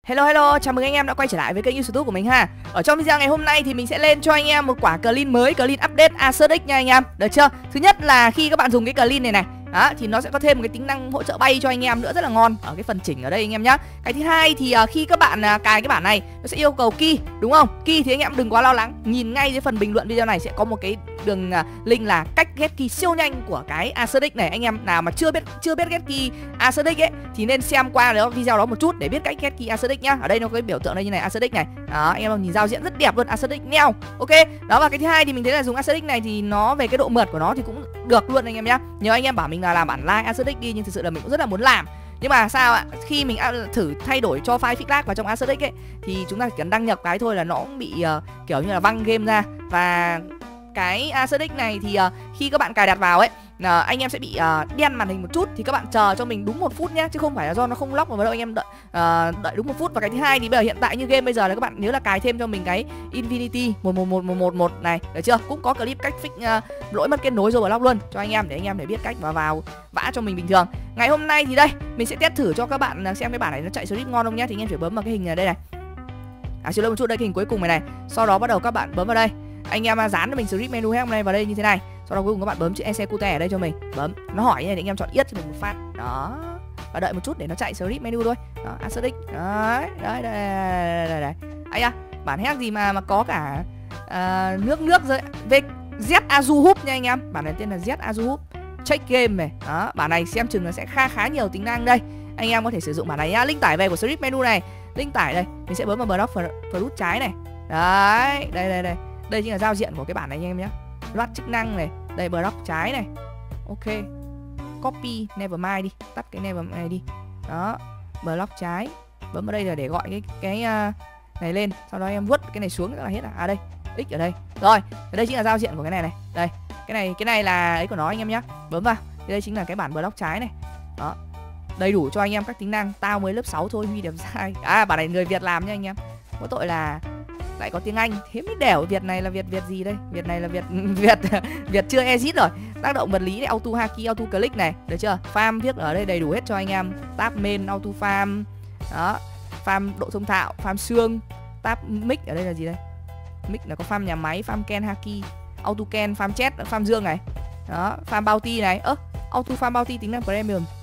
Hello, chào mừng anh em đã quay trở lại với kênh YouTube của mình ha. Ở trong video ngày hôm nay thì mình sẽ lên cho anh em một quả clean mới, clean update Acerix nha anh em. Được chưa? Thứ nhất là khi các bạn dùng cái clean này đó, thì nó sẽ có thêm một cái tính năng hỗ trợ bay cho anh em nữa rất là ngon ở cái phần chỉnh ở đây anh em nhá. Cái thứ hai thì khi các bạn cài cái bản này nó sẽ yêu cầu key, đúng không? Key thì anh em đừng quá lo lắng, nhìn ngay dưới phần bình luận video này sẽ có một cái đường link là cách get key siêu nhanh của cái Acerix này. Anh em nào mà chưa biết get key Acerix ấy thì nên xem qua đó video đó một chút để biết cách get key Acerix nhá. Ở đây nó có cái biểu tượng đây như này, Acerix này. Đó, anh em nhìn giao diện rất đẹp luôn, Acerix neo. Ok. Đó, và cái thứ hai thì mình thấy là dùng Acerix này thì nó về cái độ mượt của nó thì cũng được luôn anh em nhá. Nhớ anh em bảo mình là làm bản live Acerix đi, nhưng thực sự là mình cũng rất là muốn làm. Nhưng mà sao ạ? Khi mình thử thay đổi cho file fix lag vào trong Acerix ấy thì chúng ta chỉ cần đăng nhập cái thôi là nó cũng bị kiểu như là văng game ra. Và cái Acerix này thì khi các bạn cài đặt vào ấy, anh em sẽ bị đen màn hình một chút, thì các bạn chờ cho mình đúng 1 phút nhé, chứ không phải là do nó không lock vào đâu, anh em đợi đúng 1 phút. Và cái thứ hai thì bây giờ hiện tại như game bây giờ là các bạn nhớ là cài thêm cho mình cái Infinity 11111 này, được chưa? Cũng có clip cách fix lỗi mất kết nối rồi block luôn cho anh em, để anh em để biết cách và vào vã cho mình bình thường. Ngày hôm nay thì đây mình sẽ test thử cho các bạn xem cái bản này nó chạy script ngon không nhé. Thì anh em phải bấm vào cái hình này đây này, xin lỗi một chút, đây cái hình cuối cùng này. Sau đó bắt đầu các bạn bấm vào đây, anh em dán cho mình script menu hết này vào đây như thế này. Sau đó cuối cùng các bạn bấm chữ execute ở đây cho mình, bấm nó hỏi này để anh em chọn yết cho mình một phát đó, và đợi một chút để nó chạy script menu thôi. Đó, Acerix đấy, đây. Ấy à, bản hack gì mà có cả nước rồi Z Azuhub nha anh em. Bản này tên là Z Azuhub check game này. Đó, bản này xem chừng là sẽ khá nhiều tính năng đây. Anh em có thể sử dụng bản này nhá. Link tải về của script menu này, link tải đây. Mình sẽ bấm vào block fruit trái này. Đấy, đây. Đây chính là giao diện của cái bản này anh em nhé. Loạt chức năng này, đây block trái này. Ok. Copy nevermind đi, tắt cái nevermind đi. Đó, block trái. Bấm vào đây là để gọi cái này lên, sau đó em vuốt cái này xuống là hết à. Đây, x ở đây. Rồi, đây chính là giao diện của cái này. Đây, cái này là ấy của nó anh em nhé. Bấm vào. Đây chính là cái bản block trái này. Đó. Đầy đủ cho anh em các tính năng. Tao mới lớp 6 thôi, Huy đẹp dai. Bản này người Việt làm nha anh em. Có tội là lại có tiếng Anh, thế mới đẻo. Việt này là Việt gì đây? Việt này là Việt chưa exit rồi. Tác động vật lý này, auto haki, auto click này, được chưa? Farm viết ở đây đầy đủ hết cho anh em. Tab main, auto farm. Đó, farm độ thông thạo, farm xương. Tab mic ở đây là gì đây? Mic là có farm nhà máy, farm ken haki, auto ken, farm chat, farm dương này. Đó, farm bounty này. Auto farm bounty tính năng premium.